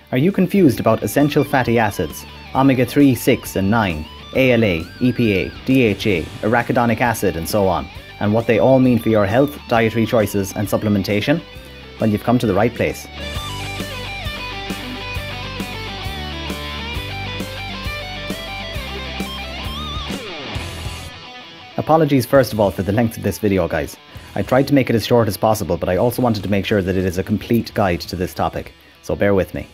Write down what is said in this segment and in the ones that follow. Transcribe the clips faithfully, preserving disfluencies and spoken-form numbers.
Are you confused about essential fatty acids, omega three, six and nine, A L A, E P A, D H A, arachidonic acid and so on, and what they all mean for your health, dietary choices and supplementation? Well, you've come to the right place. Apologies first of all for the length of this video, guys. I tried to make it as short as possible, but I also wanted to make sure that it is a complete guide to this topic, so bear with me.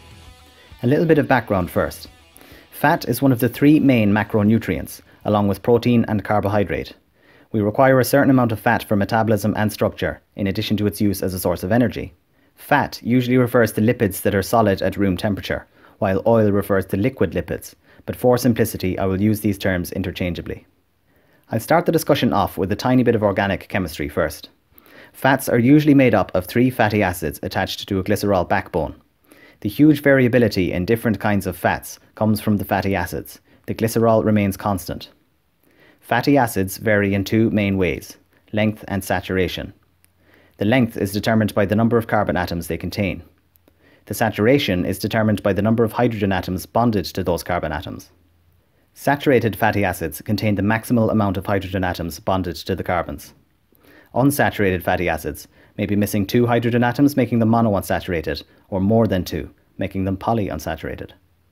A little bit of background first. Fat is one of the three main macronutrients, along with protein and carbohydrate. We require a certain amount of fat for metabolism and structure, in addition to its use as a source of energy. Fat usually refers to lipids that are solid at room temperature, while oil refers to liquid lipids, but for simplicity I will use these terms interchangeably. I'll start the discussion off with a tiny bit of organic chemistry first. Fats are usually made up of three fatty acids attached to a glycerol backbone. The huge variability in different kinds of fats comes from the fatty acids. The glycerol remains constant. Fatty acids vary in two main ways, length and saturation. The length is determined by the number of carbon atoms they contain. The saturation is determined by the number of hydrogen atoms bonded to those carbon atoms. Saturated fatty acids contain the maximal amount of hydrogen atoms bonded to the carbons. Unsaturated fatty acids may be missing two hydrogen atoms, making them monounsaturated, or more than two, making them polyunsaturated.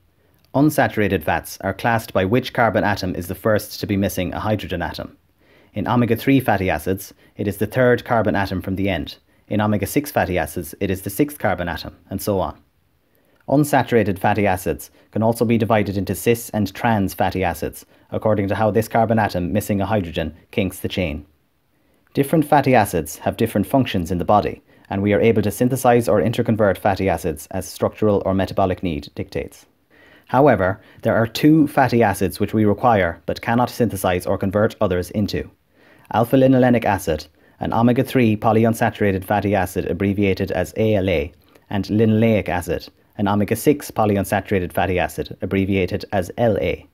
Unsaturated fats are classed by which carbon atom is the first to be missing a hydrogen atom. In omega three fatty acids, it is the third carbon atom from the end. In omega six fatty acids, it is the sixth carbon atom, and so on. Unsaturated fatty acids can also be divided into cis and trans fatty acids, according to how this carbon atom missing a hydrogen kinks the chain. Different fatty acids have different functions in the body, and we are able to synthesize or interconvert fatty acids as structural or metabolic need dictates. However, there are two fatty acids which we require but cannot synthesize or convert others into: alpha-linolenic acid, an omega three polyunsaturated fatty acid abbreviated as A L A, and linoleic acid, an omega six polyunsaturated fatty acid abbreviated as L A.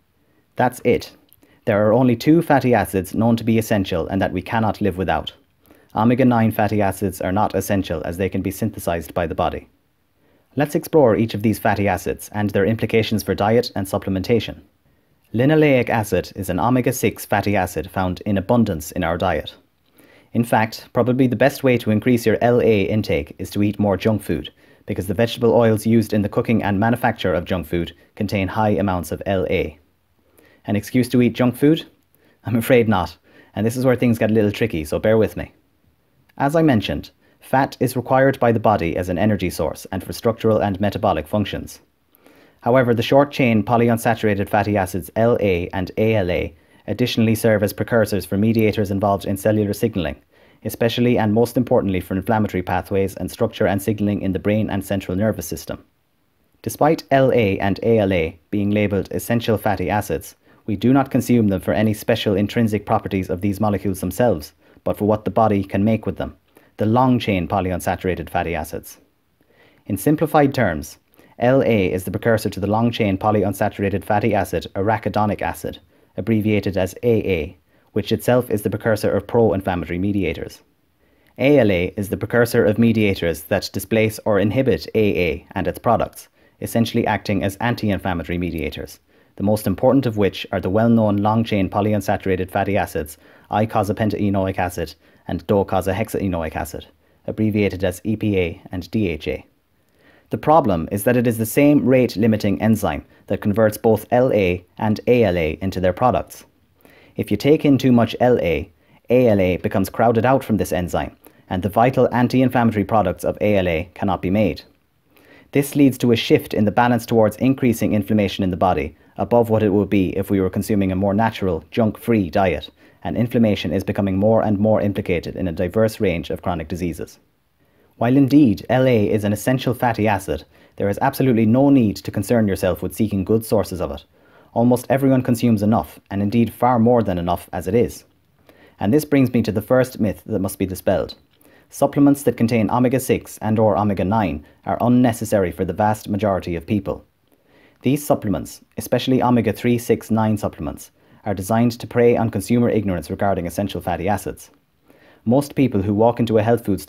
That's it. There are only two fatty acids known to be essential and that we cannot live without. omega nine fatty acids are not essential as they can be synthesized by the body. Let's explore each of these fatty acids and their implications for diet and supplementation. Linoleic acid is an omega six fatty acid found in abundance in our diet. In fact, probably the best way to increase your L A intake is to eat more junk food, because the vegetable oils used in the cooking and manufacture of junk food contain high amounts of L A. An excuse to eat junk food? I'm afraid not, and this is where things get a little tricky, so bear with me. As I mentioned, fat is required by the body as an energy source and for structural and metabolic functions. However, the short-chain polyunsaturated fatty acids L A and A L A additionally serve as precursors for mediators involved in cellular signaling, especially and most importantly for inflammatory pathways and structure and signaling in the brain and central nervous system. Despite L A and A L A being labelled essential fatty acids, we do not consume them for any special intrinsic properties of these molecules themselves, but for what the body can make with them, the long-chain polyunsaturated fatty acids. In simplified terms, L A is the precursor to the long-chain polyunsaturated fatty acid arachidonic acid, abbreviated as A A, which itself is the precursor of pro-inflammatory mediators. A L A is the precursor of mediators that displace or inhibit A A and its products, essentially acting as anti-inflammatory mediators, the most important of which are the well-known long-chain polyunsaturated fatty acids eicosapentaenoic acid and docosahexaenoic acid, abbreviated as E P A and D H A. The problem is that it is the same rate-limiting enzyme that converts both L A and A L A into their products. If you take in too much L A, A L A becomes crowded out from this enzyme, and the vital anti-inflammatory products of A L A cannot be made. This leads to a shift in the balance towards increasing inflammation in the body, above what it would be if we were consuming a more natural, junk-free diet, and inflammation is becoming more and more implicated in a diverse range of chronic diseases. While indeed L A is an essential fatty acid, there is absolutely no need to concern yourself with seeking good sources of it. Almost everyone consumes enough, and indeed far more than enough as it is. And this brings me to the first myth that must be dispelled. Supplements that contain omega six and or omega nine are unnecessary for the vast majority of people. These supplements, especially omega three, six, nine supplements, are designed to prey on consumer ignorance regarding essential fatty acids. Most people who walk into a health food store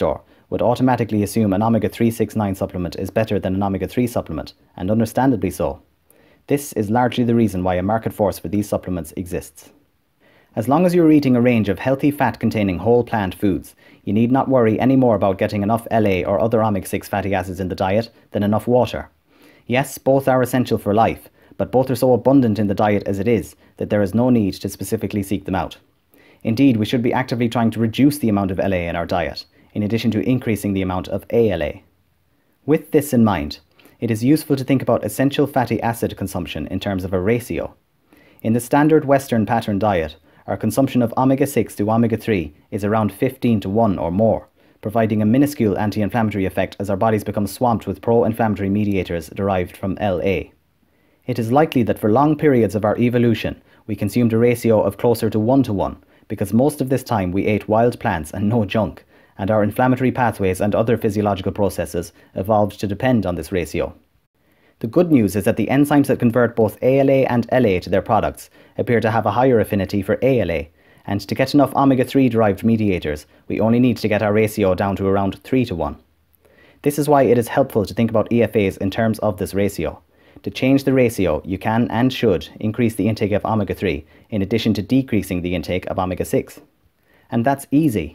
would automatically assume an omega three sixty-nine supplement is better than an omega three supplement, and understandably so. This is largely the reason why a market force for these supplements exists. As long as you are eating a range of healthy fat-containing whole plant foods, you need not worry any more about getting enough L A or other omega six fatty acids in the diet than enough water. Yes, both are essential for life, but both are so abundant in the diet as it is that there is no need to specifically seek them out. Indeed, we should be actively trying to reduce the amount of L A in our diet, in addition to increasing the amount of A L A. With this in mind, it is useful to think about essential fatty acid consumption in terms of a ratio. In the standard Western pattern diet, our consumption of omega six to omega three is around fifteen to one or more, providing a minuscule anti-inflammatory effect as our bodies become swamped with pro-inflammatory mediators derived from L A. It is likely that for long periods of our evolution, we consumed a ratio of closer to one to one, because most of this time we ate wild plants and no junk, and our inflammatory pathways and other physiological processes evolved to depend on this ratio. The good news is that the enzymes that convert both A L A and L A to their products appear to have a higher affinity for A L A, and to get enough omega three derived mediators, we only need to get our ratio down to around three to one. This is why it is helpful to think about E F As in terms of this ratio. To change the ratio, you can and should increase the intake of omega three in addition to decreasing the intake of omega six. And that's easy.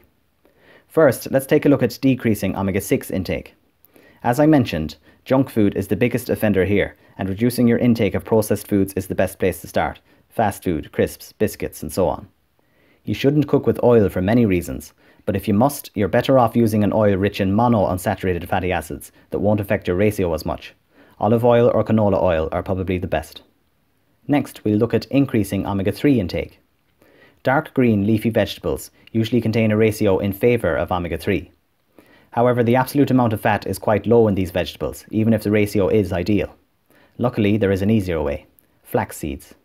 First, let's take a look at decreasing omega six intake. As I mentioned, junk food is the biggest offender here, and reducing your intake of processed foods is the best place to start. Fast food, crisps, biscuits, and so on. You shouldn't cook with oil for many reasons, but if you must, you're better off using an oil rich in monounsaturated fatty acids that won't affect your ratio as much. Olive oil or canola oil are probably the best. Next, we'll look at increasing omega three intake. Dark green leafy vegetables usually contain a ratio in favour of omega three. However, the absolute amount of fat is quite low in these vegetables, even if the ratio is ideal. Luckily, there is an easier way: flax seeds.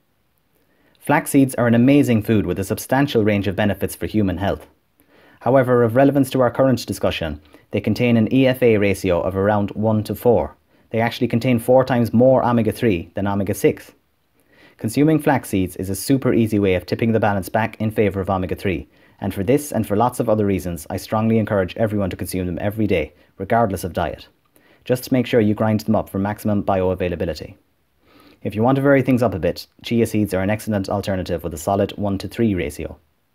Flax seeds are an amazing food with a substantial range of benefits for human health. However, of relevance to our current discussion, they contain an E F A ratio of around one to four. They actually contain four times more omega three than omega six. Consuming flax seeds is a super easy way of tipping the balance back in favour of omega three, and for this and for lots of other reasons, I strongly encourage everyone to consume them every day, regardless of diet. Just make sure you grind them up for maximum bioavailability. If you want to vary things up a bit, chia seeds are an excellent alternative with a solid one to three ratio.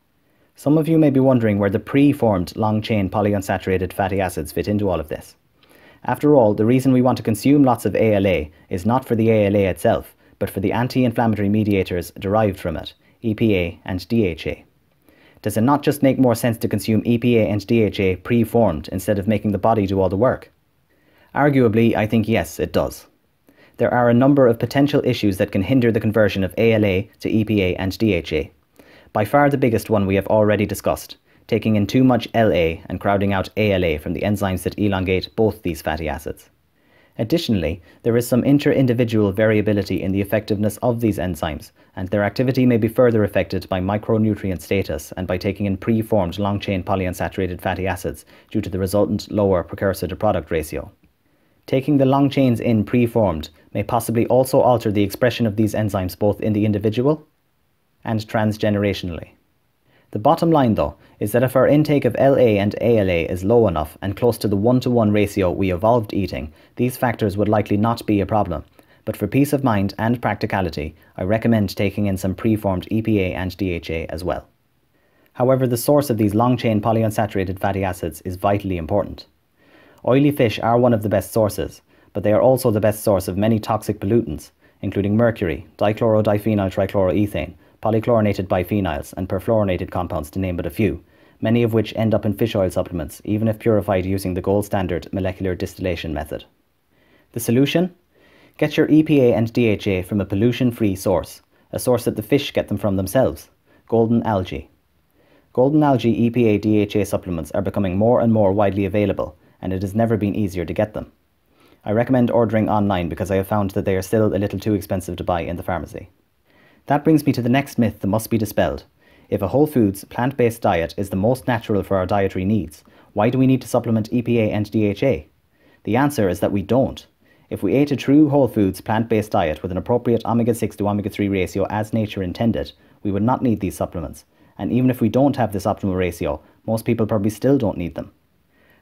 Some of you may be wondering where the pre-formed long-chain polyunsaturated fatty acids fit into all of this. After all, the reason we want to consume lots of A L A is not for the A L A itself, but for the anti-inflammatory mediators derived from it, E P A and D H A. Does it not just make more sense to consume E P A and D H A pre-formed instead of making the body do all the work? Arguably, I think yes, it does. There are a number of potential issues that can hinder the conversion of A L A to E P A and D H A. By far the biggest one we have already discussed, taking in too much L A and crowding out A L A from the enzymes that elongate both these fatty acids. Additionally, there is some inter-individual variability in the effectiveness of these enzymes, and their activity may be further affected by micronutrient status and by taking in pre-formed long-chain polyunsaturated fatty acids due to the resultant lower precursor-to-product ratio. Taking the long chains in pre-formed may possibly also alter the expression of these enzymes both in the individual and transgenerationally. The bottom line, though, is that if our intake of L A and A L A is low enough and close to the one to one ratio we evolved eating, these factors would likely not be a problem. But for peace of mind and practicality, I recommend taking in some pre-formed E P A and D H A as well. However, the source of these long-chain polyunsaturated fatty acids is vitally important. Oily fish are one of the best sources, but they are also the best source of many toxic pollutants, including mercury, dichlorodiphenyl trichloroethane, polychlorinated biphenyls, and perfluorinated compounds, to name but a few, many of which end up in fish oil supplements, even if purified using the gold standard molecular distillation method. The solution? Get your E P A and D H A from a pollution-free source, a source that the fish get them from themselves: golden algae. Golden algae E P A D H A supplements are becoming more and more widely available, and it has never been easier to get them. I recommend ordering online because I have found that they are still a little too expensive to buy in the pharmacy. That brings me to the next myth that must be dispelled. If a whole foods, plant-based diet is the most natural for our dietary needs, why do we need to supplement E P A and D H A? The answer is that we don't. If we ate a true whole foods, plant-based diet with an appropriate omega six to omega three ratio as nature intended, we would not need these supplements. And even if we don't have this optimal ratio, most people probably still don't need them.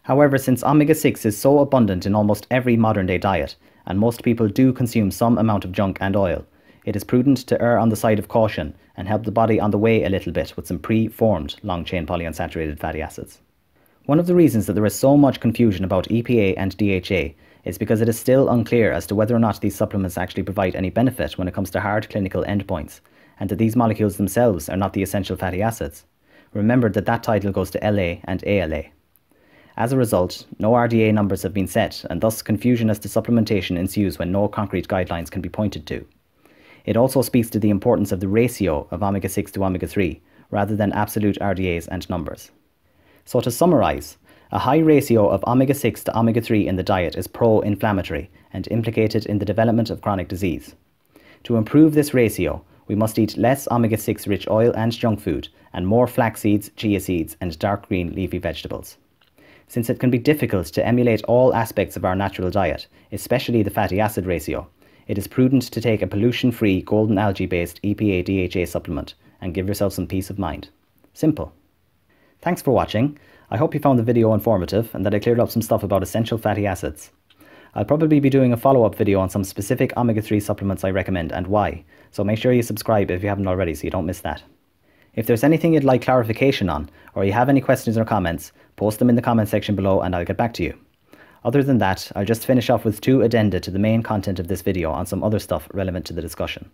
However, since omega six is so abundant in almost every modern day diet, and most people do consume some amount of junk and oil, it is prudent to err on the side of caution and help the body on the way a little bit with some pre-formed long-chain polyunsaturated fatty acids. One of the reasons that there is so much confusion about E P A and D H A is because it is still unclear as to whether or not these supplements actually provide any benefit when it comes to hard clinical endpoints, and that these molecules themselves are not the essential fatty acids. Remember that that title goes to L A and A L A. As a result, no R D A numbers have been set, and thus confusion as to supplementation ensues when no concrete guidelines can be pointed to. It also speaks to the importance of the ratio of omega six to omega three, rather than absolute R D As and numbers. So to summarise, a high ratio of omega six to omega three in the diet is pro-inflammatory and implicated in the development of chronic disease. To improve this ratio, we must eat less omega six rich oil and junk food, and more flax seeds, chia seeds and dark green leafy vegetables. Since it can be difficult to emulate all aspects of our natural diet, especially the fatty acid ratio, it is prudent to take a pollution-free golden algae-based E P A D H A supplement and give yourself some peace of mind. Simple. Thanks for watching. I hope you found the video informative and that I cleared up some stuff about essential fatty acids. I'll probably be doing a follow-up video on some specific omega three supplements I recommend and why, so make sure you subscribe if you haven't already so you don't miss that. If there's anything you'd like clarification on, or you have any questions or comments, post them in the comment section below and I'll get back to you. Other than that, I'll just finish off with two addenda to the main content of this video on some other stuff relevant to the discussion.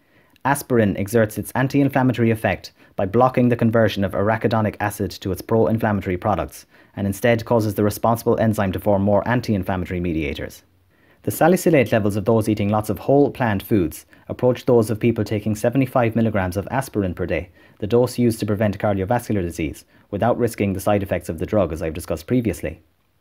Aspirin exerts its anti-inflammatory effect by blocking the conversion of arachidonic acid to its pro-inflammatory products, and instead causes the responsible enzyme to form more anti-inflammatory mediators. The salicylate levels of those eating lots of whole plant foods approach those of people taking seventy-five milligrams of aspirin per day, the dose used to prevent cardiovascular disease, without risking the side effects of the drug as I've discussed previously.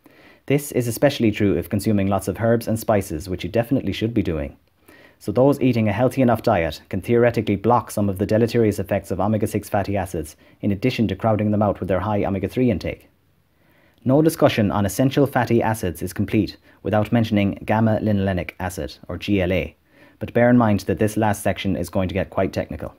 This is especially true if consuming lots of herbs and spices, which you definitely should be doing. So those eating a healthy enough diet can theoretically block some of the deleterious effects of omega six fatty acids, in addition to crowding them out with their high omega three intake. No discussion on essential fatty acids is complete without mentioning gamma-linolenic acid, or G L A, but bear in mind that this last section is going to get quite technical.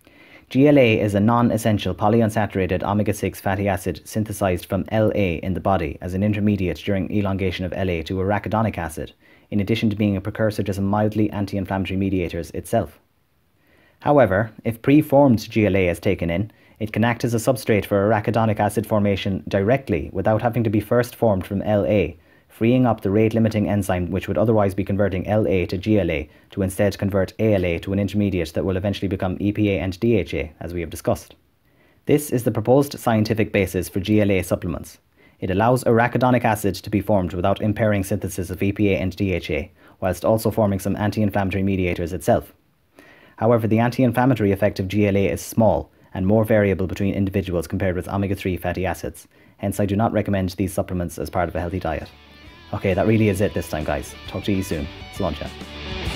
G L A is a non-essential polyunsaturated omega six fatty acid synthesized from L A in the body as an intermediate during elongation of L A to arachidonic acid, in addition to being a precursor to some mildly anti-inflammatory mediators itself. However, if preformed G L A is taken in, it can act as a substrate for arachidonic acid formation directly without having to be first formed from L A, freeing up the rate-limiting enzyme which would otherwise be converting L A to G L A to instead convert A L A to an intermediate that will eventually become E P A and D H A, as we have discussed. This is the proposed scientific basis for G L A supplements. It allows arachidonic acid to be formed without impairing synthesis of E P A and D H A, whilst also forming some anti-inflammatory mediators itself. However, the anti-inflammatory effect of G L A is small and more variable between individuals compared with omega three fatty acids, hence I do not recommend these supplements as part of a healthy diet. Okay, that really is it this time guys. Talk to you soon. Salon chat.